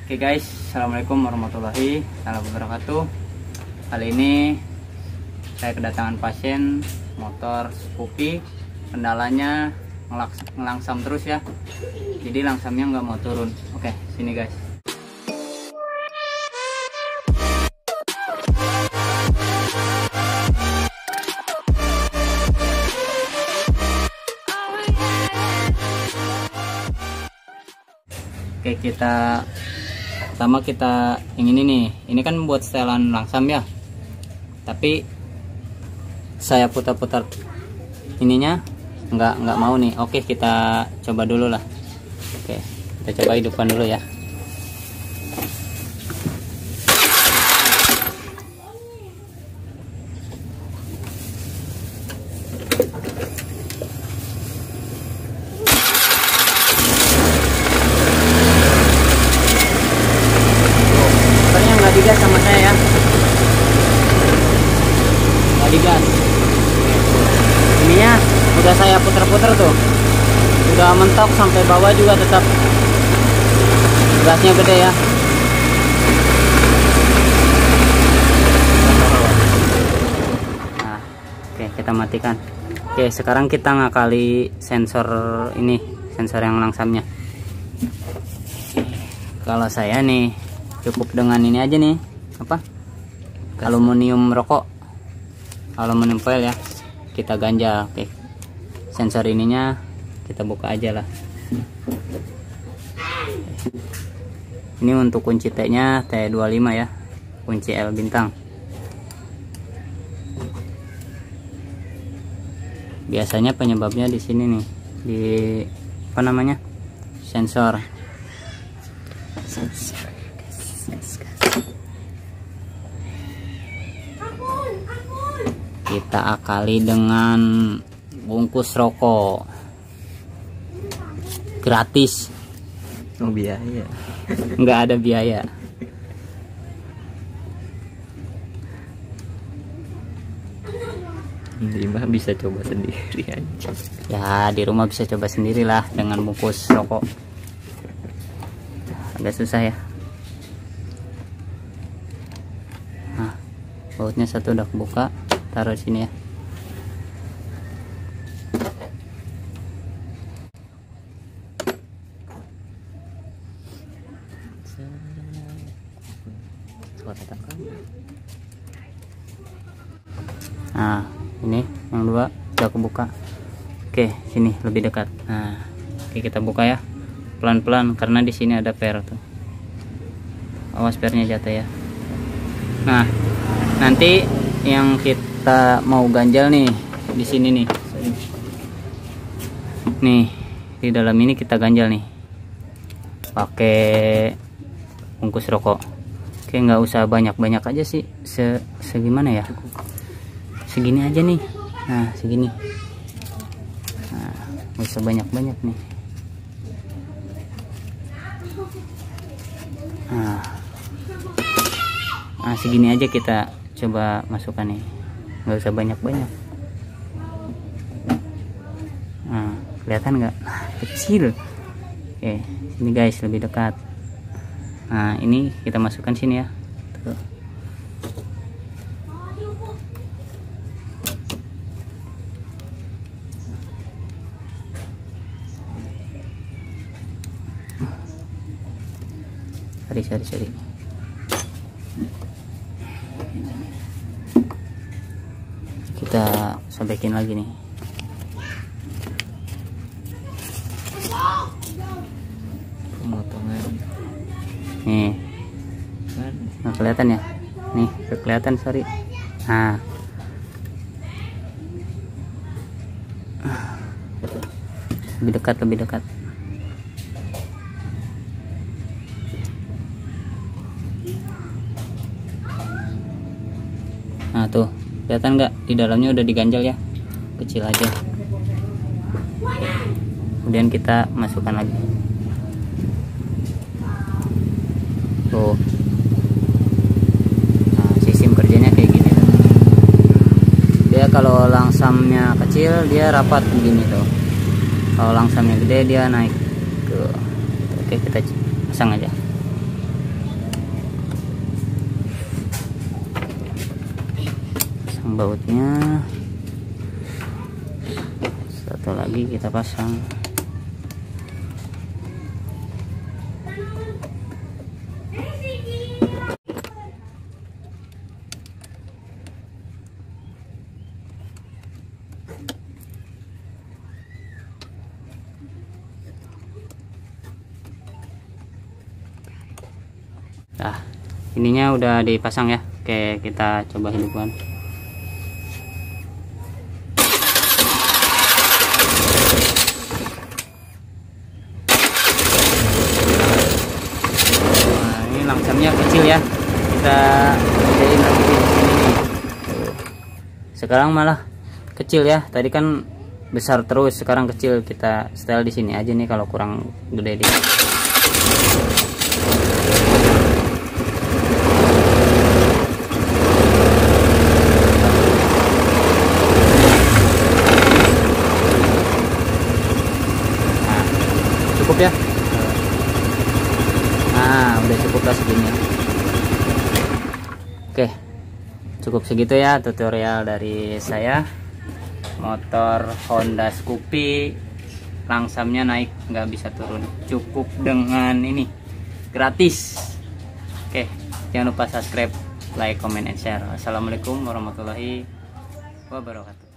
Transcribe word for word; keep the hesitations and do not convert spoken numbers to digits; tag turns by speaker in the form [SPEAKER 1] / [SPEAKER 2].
[SPEAKER 1] Oke guys, assalamualaikum warahmatullahi wabarakatuh. Kali ini saya kedatangan pasien motor Scoopy. Kendalanya ngelangsam terus ya, jadi langsamnya nggak mau turun. Oke, sini guys. Oke, kita pertama kita yang ini nih, ini kan buat setelan langsam ya, tapi saya putar-putar ininya nggak nggak mau nih. Oke, kita coba dulu lah. Oke, kita coba hidupkan dulu ya. Digas sama saya ya, nggak digas. Ininya udah saya puter-puter tuh, udah mentok sampai bawah juga tetap gasnya gede ya. Nah, oke, kita matikan. Oke, sekarang kita ngakali sensor ini, sensor yang langsamnya. Kalau saya nih cukup dengan ini aja nih, apa, aluminium rokok, aluminium foil ya, kita ganjal. Oke, sensor ininya kita buka aja lah. Ini untuk kunci T nya T dua puluh lima ya, kunci L bintang. Biasanya penyebabnya di sini nih, di apa namanya, sensor. Kita akali dengan bungkus rokok gratis.
[SPEAKER 2] Oh, biaya?
[SPEAKER 1] Nggak ada biaya.
[SPEAKER 2] Lima bisa coba sendiri aja.
[SPEAKER 1] Ya, di rumah bisa coba sendirilah dengan bungkus rokok. Agak susah ya. Nah, bautnya satu udah kebuka, taruh di sini ya. Nah, ini yang dua udah kebuka. Oke, sini lebih dekat. Nah, oke, kita buka ya, pelan-pelan karena di sini ada per tuh. Awas pernya jatuh ya. Nah, nanti yang kita mau ganjal nih di sini nih. Nih, di dalam ini kita ganjal nih pakai bungkus rokok. Oke, nggak usah banyak-banyak aja sih, se segimana ya, segini aja nih. Nah, segini. Nah, nggak usah banyak-banyak nih. Nah, nah segini aja kita coba masukkan nih, nggak usah banyak-banyak. Nah, kelihatan nggak? Nah, kecil. Oke, sini guys, lebih dekat. Nah, ini kita masukkan sini ya. Tuh. Sorry, sorry, sorry. Kita sobekin lagi nih.
[SPEAKER 2] Pemotongan
[SPEAKER 1] Nih, nggak kelihatan ya? Nih, kelihatan, sorry. Nah, lebih dekat, lebih dekat. Nah, tuh kelihatan nggak? Di dalamnya udah diganjal ya, kecil aja. Kemudian kita masukkan lagi. Tuh. Nah, sistem kerjanya kayak gini tuh. Dia kalau langsamnya kecil dia rapat begini tuh. Kalau langsamnya gede dia naik ke. Oke, kita pasang aja. pasang bautnya, satu lagi kita pasang. Nah, ininya udah dipasang ya. Oke, kita coba hidupkan. Nah, ini langsamnya kecil ya. Kita gedein lagi di sini nih. Sekarang malah kecil ya. Tadi kan besar terus, sekarang kecil. Kita setel di sini aja nih kalau kurang gede dikit. Cukup ya. Nah, udah cukup lah segini. Oke, cukup segitu ya tutorial dari saya. Motor Honda Scoopy langsamnya naik, nggak bisa turun, cukup dengan ini, gratis. Oke, jangan lupa subscribe, like, comment, and share. Assalamualaikum warahmatullahi wabarakatuh.